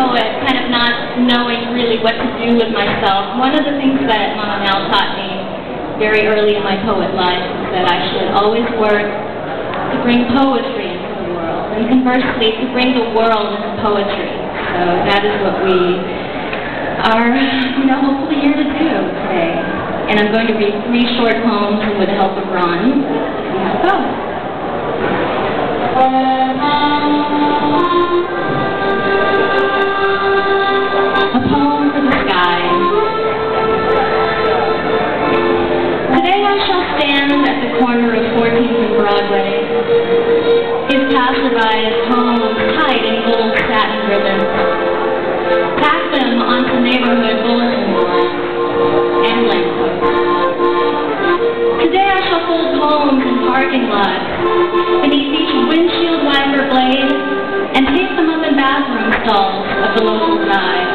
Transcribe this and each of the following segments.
poet, kind of not knowing really what to do with myself, one of the things that Mama Nell taught me very early in my poet life is that I should always work to bring poetry into the world, and conversely, to bring the world into poetry. So that is what we are, hopefully here to do today. And I'm going to read 3 short poems with the help of Ron. See how it goes. A poem for the sky. Today I shall stand at the corner of 14th and Broadway, give passerby a poem of tight and gold satin ribbons, pack them onto neighborhood bulletin boards and lampposts. Today I shall fold poems in parking lots, beneath each windshield wiper blade, and tape them up in bathroom stalls of the local dive.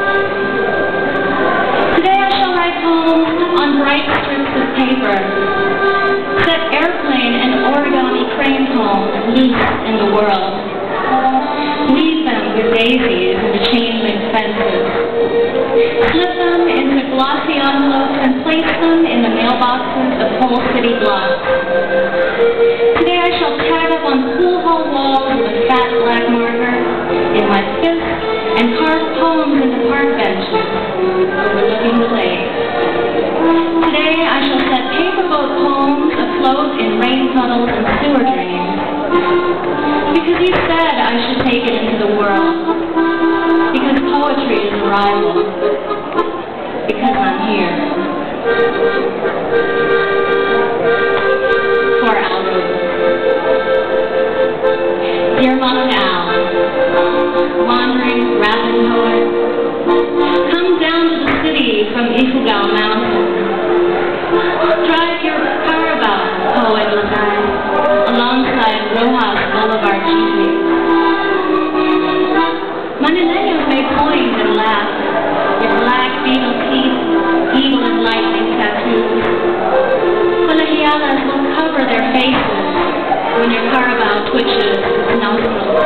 Today I shall write poems on bright strips of paper, set airplane and origami crane poems loose in the world, weave them with daisies into chain link fences, slip them into glossy envelopes and place them in the mailboxes of whole city blocks. Today I shall tag up on pool hall walls with a fat black marker in my fist and carve poems into park benches overlooking the lake. Today I shall set paperboat poems afloat in rain puddles and sewer drains. Because you said I should take it into the world. Because poetry is arrival. Because I'm here. For Aldo. Dear Mama Nell, wandering rapid poet, come down to the city from Ifugao Mountain. Drive your caravan, poet Lakai, alongside Rojas Boulevard GP. Manileños may point and laugh, your black beetle teeth, eagle and lightning tattoos. Colegialas will cover their faces when your caravan twitches its nostrils.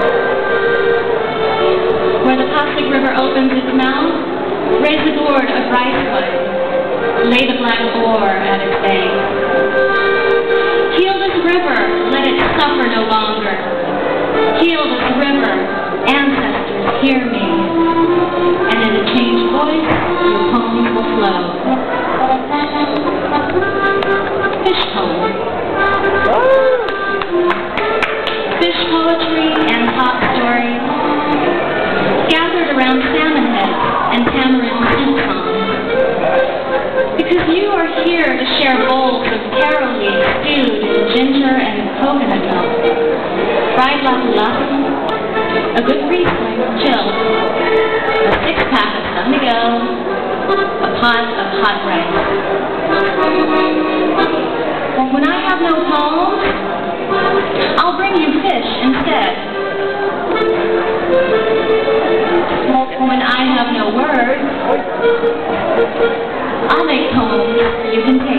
Where the Pasig River opens its mouth, raise the gourd of rice wine, lay the black boar at its bank. Heal this river, let it suffer no longer. Heal this river, ancestors, hear me. And in a changed voice, your poems will flow. Fish poem. Fish poetry and top stories gathered around salmon heads and tamarind soup songs. Because you are here to share bowls of taro leaves stewed in ginger and coconut milk, fried lapu-lapu, a good Riesling chilled, a 6-pack of San Miguel, a pot of hot rice. When I have no poems, I'll bring you fish instead. When I have no words, I'll make poems you can